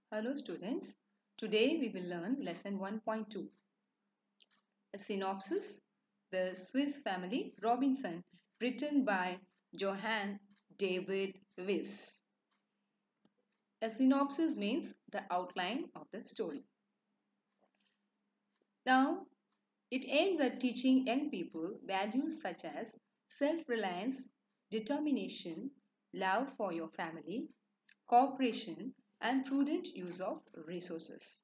Hello students, today we will learn lesson 1.2, a synopsis, the Swiss Family Robinson, written by Johann David Wyss. A synopsis means the outline of the story. Now, it aims at teaching young people values such as self-reliance, determination, love for your family, cooperation, and prudent use of resources.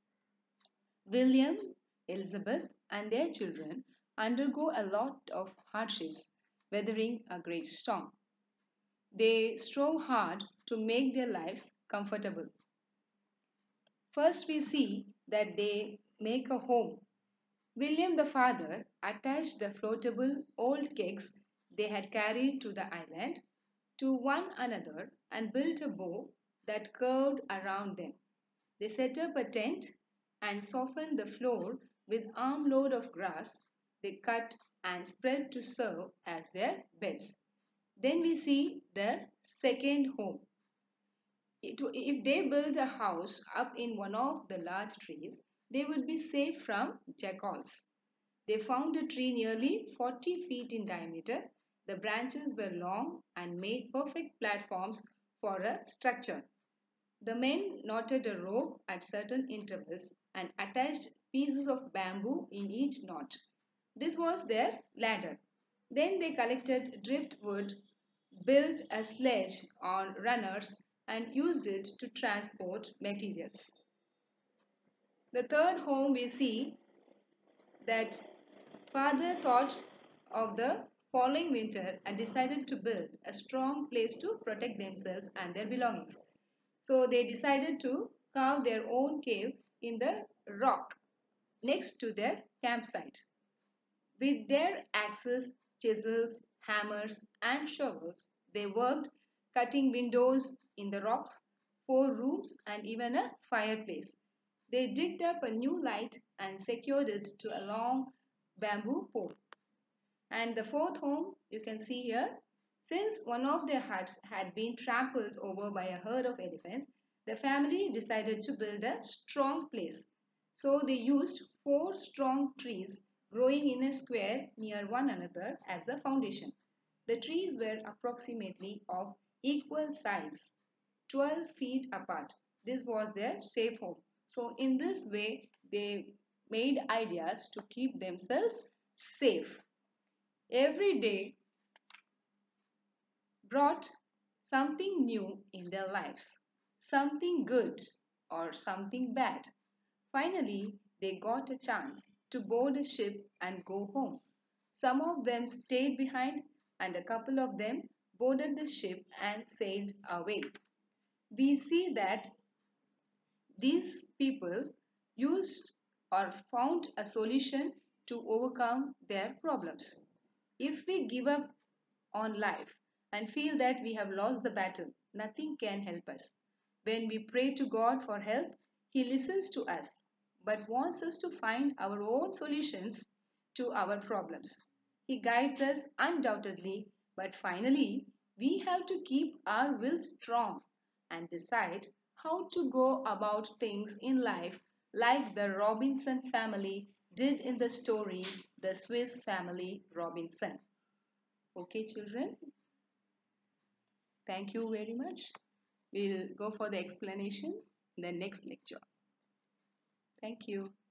William, Elizabeth, and their children undergo a lot of hardships, weathering a great storm. They strove hard to make their lives comfortable. First, we see that they make a home. William the father attached the floatable old kegs they had carried to the island to one another and built a bow that curved around them. They set up a tent and softened the floor with armload of grass they cut and spread to serve as their beds. Then we see the second home. If they build a house up in one of the large trees, they would be safe from jackals. They found a tree nearly 40 feet in diameter. The branches were long and made perfect platforms for a structure. The men knotted a rope at certain intervals and attached pieces of bamboo in each knot. This was their ladder. Then they collected driftwood, built a sledge on runners, and used it to transport materials. The third home we see that father thought of the following winter and decided to build a strong place to protect themselves and their belongings. So they decided to carve their own cave in the rock next to their campsite. With their axes, chisels, hammers, and shovels, they worked cutting windows in the rocks, 4 rooms, and even a fireplace. They digged up a new light and secured it to a long bamboo pole. And the fourth home you can see here, since one of their huts had been trampled over by a herd of elephants, the family decided to build a strong place. So they used 4 strong trees growing in a square near one another as the foundation. The trees were approximately of equal size, 12 feet apart. This was their safe home. So in this way, they made ideas to keep themselves safe. Every day brought something new in their lives, something good or something bad. Finally, they got a chance to board a ship and go home. Some of them stayed behind, and a couple of them boarded the ship and sailed away. We see that these people used or found a solution to overcome their problems. If we give up on life and feel that we have lost the battle, nothing can help us. When we pray to God for help, He listens to us but wants us to find our own solutions to our problems. He guides us undoubtedly, but finally, we have to keep our will strong and decide how to go about things in life like the Robinson family did in the story The Swiss Family Robinson. Okay, children, thank you very much. We'll go for the explanation in the next lecture. Thank you.